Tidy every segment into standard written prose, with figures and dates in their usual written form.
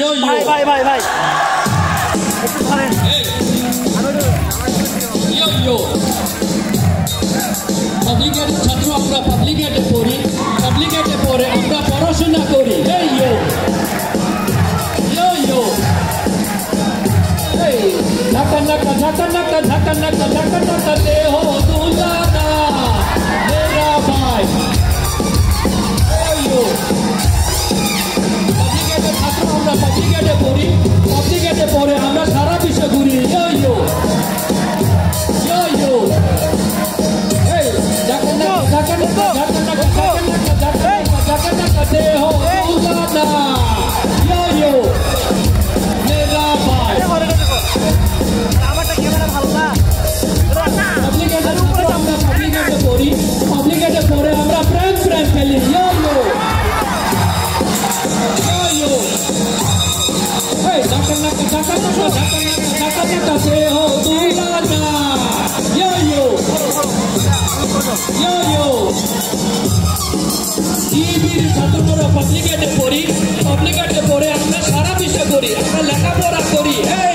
ভাই ভাই ভাই পাবলিকের ছাত্র আমরা পাবলিকেটে পড়ি পাবলিকেটে পড়ে আমরা পড়াশোনা করি এই ইয়ো ইয়ো ইয়ো এই ঢাকা নাকা ঢাকা নাকা ঢাকা নাকা ঢাকা নাকা দেহ দুলানা মেরা ভাই ইয়ো পাবলিকেটে ছাত্র আমরা পাবলিকেটে পড়ি পাবলিকেটে পড়ে আমরা সারা বিশ্বে ঘুরি ইয়ো ইয়ো ইয়ো ইয়ো পাবলিকেটে পড়ে আমরা প্রেম প্রেম খেলি ছাত্ররা পাবলিকেটে পড়ি পাবলিকেটে পড়ে আমরা সারা বিশ্বে করি আমরা লেখাপড়া করি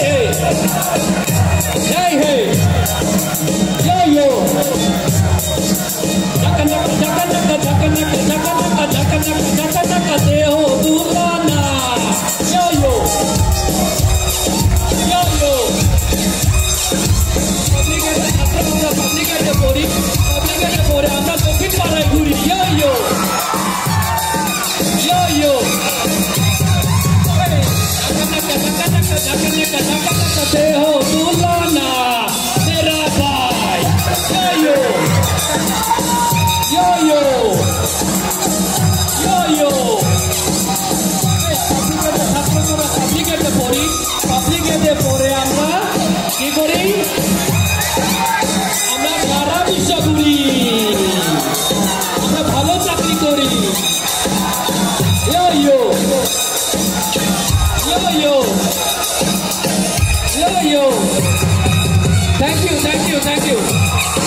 পাবলিকেটে পড়ি পাবলিকেটে পড়ে আমরা দক্ষিণ পাড়ায় ঘুরি পাবলিকেটে পড়ে আমরা কি করি আমরা সারা বিশ্ব ঘুরি আমরা ভালো চাকরি করি Thank you.